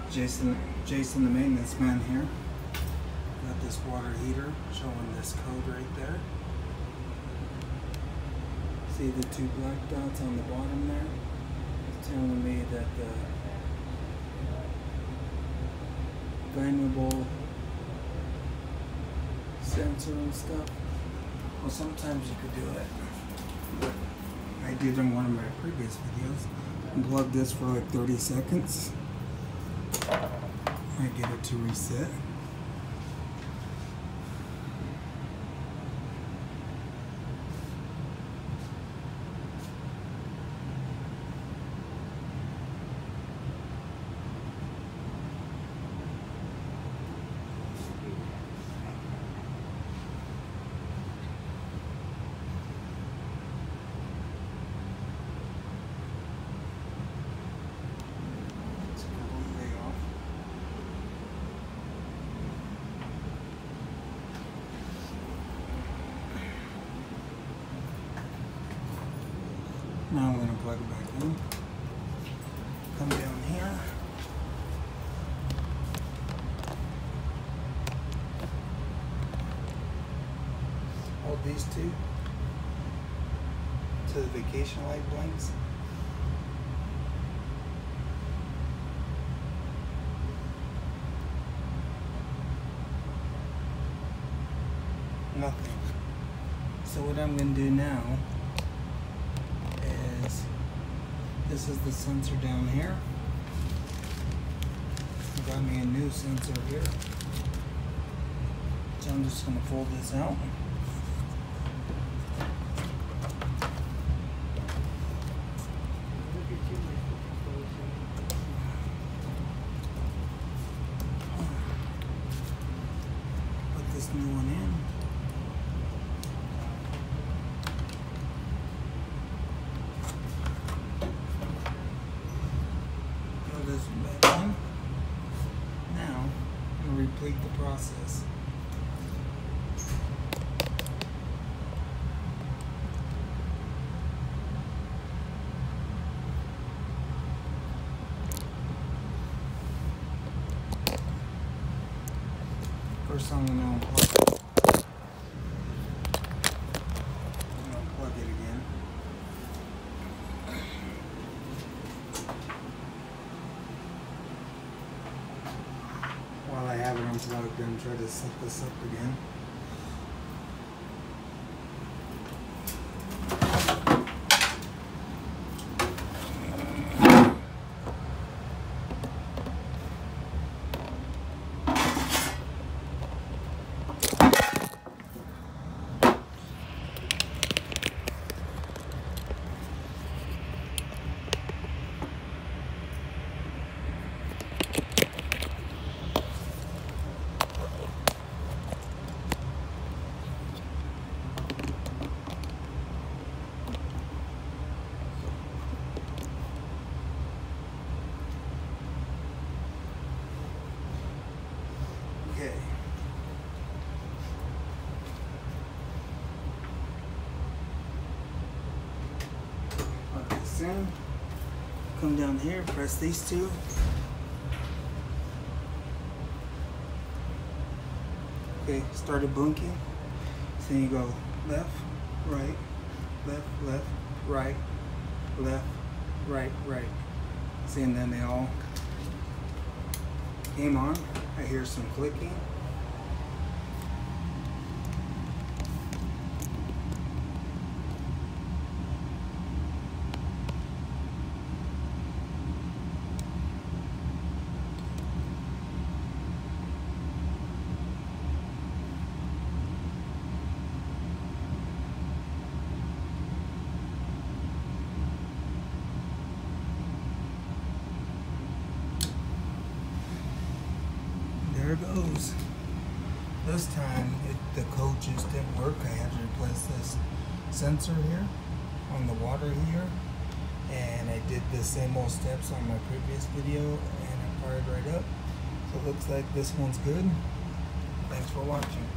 Jason the maintenance man here. Got this water heater showing this code right there. See the two black dots on the bottom there? It's telling me that the flammable sensor and stuff. Well, sometimes you could do it, but I did in one of my previous videos. Unplug this for like 30 seconds. I get it to reset. Now I'm going to plug it back in. Come down here. Hold these two to the vacation light blinks. Nothing. So what I'm going to do now, this is the sensor down here. Got me a new sensor here. So I'm just going to fold this out. Put this new one in. This back in. Now I'm going to repeat the process. First I'm going to unplug it. I'm going to plug it again. While I have it unplugged and try to set this up again. Okay. Plug this in. Come down here, press these two. Okay, started blinking. So you go left, right, left, left, right, left, right, right. See, and then they all came on. I hear some clicking. There it goes. This time the code just didn't work. I had to replace this sensor here on the water heater, and I did the same old steps on my previous video and I fired right up. So it looks like this one's good. Thanks for watching.